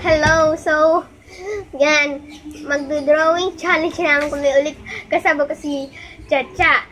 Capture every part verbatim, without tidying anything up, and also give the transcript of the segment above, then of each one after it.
Hello! So, yan. Magdo-drawing challenge naman kami ulit. Kasama ko si Chacha.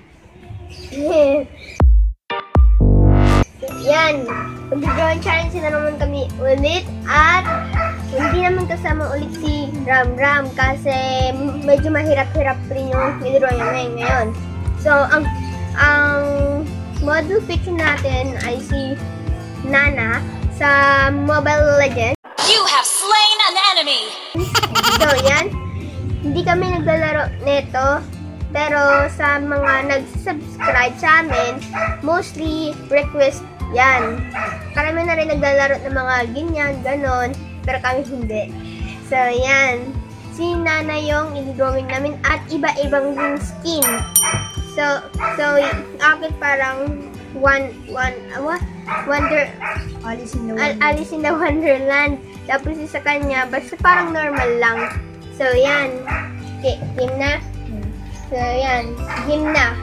Yan. Magdo-drawing challenge na naman kami ulit. At hindi naman kasama ulit si Ram Ram kasi medyo mahirap-hirap rin yung i-drawing namin ngayon. So, ang ang model picture natin ay si Nana sa Mobile Legends. You have slain an enemy! So, yan. Hindi kami naglalaro nito. Pero sa mga nag-subscribe sa amin, mostly request yan. Karami na rin naglalaro ng mga ganyan, ganon. Pero kami hindi. So, yan. Si Nana yung i-drawing namin at iba-ibang din skin. So, so, akin parang one, one, uh, what? Wonder, Alice in the Wonderland. Alice in the Wonderland. Tapos sa kanya, basta parang normal lang. So, yan. Game na. So, yan. Game na.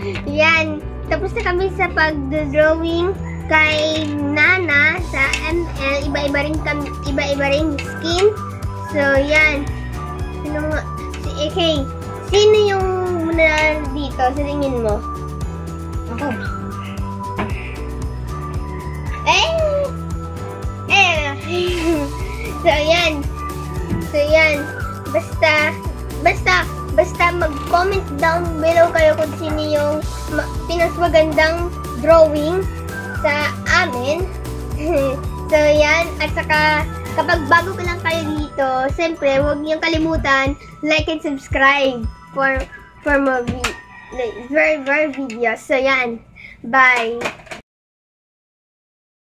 Yan. Tapos na kami sa pag-drawing kay Nana sa M L. Iba-iba rin kami, iba-iba rin skin. So, yan. Sino nga? Si okay. Sino yung muna dito sa tingin mo? Ako. Eh! Eh! So, yan. So, yan. Basta, basta, basta mag-comment down below kayo kung sino yung pinas magandang drawing sa amin. So, yan. At saka, kapag bago ka lang kayo dito, siyempre, huwag niyong kalimutan, like and subscribe for, for more, vi- like, very, very videos. So, yan. Bye!